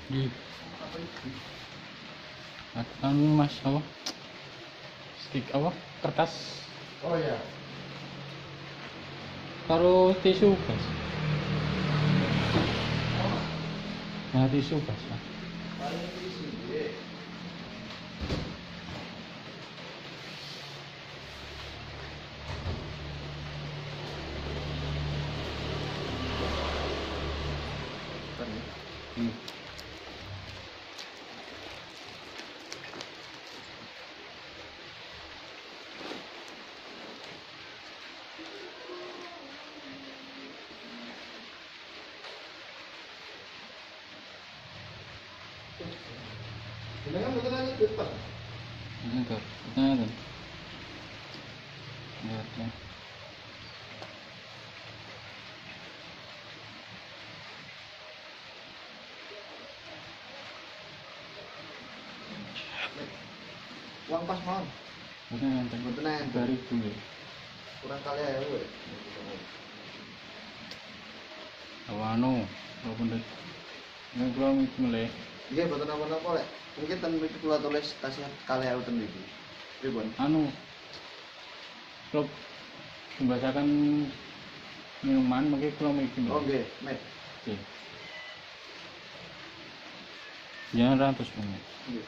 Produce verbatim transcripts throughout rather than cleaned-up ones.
Di anu mas apa? Stick apa? Kertas. Oh ya. Taruh tisu guys. Nah tisu guys. Paling tisu ya. Hmm. Jangan betul aja depan. Entar, entar. Entar, ya. Uang pas mohon. Betul nanti. Betul nanti. Dari dulu. Kurang kali ya gue. Awano, walaupun dek. Nggak kurang mulai. Iya betul apa-apa lek. Mungkin ten iki kula tulis kasih kali ya ten iki. Pripun? Anu, kalau membacakan minuman, mungkin kalau mikir. Oh nggih, met. Oke. Jangan ratus banget. Nggih.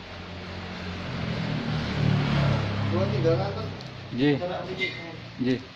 Gua tinggal ngatur. J, Cara iki. J.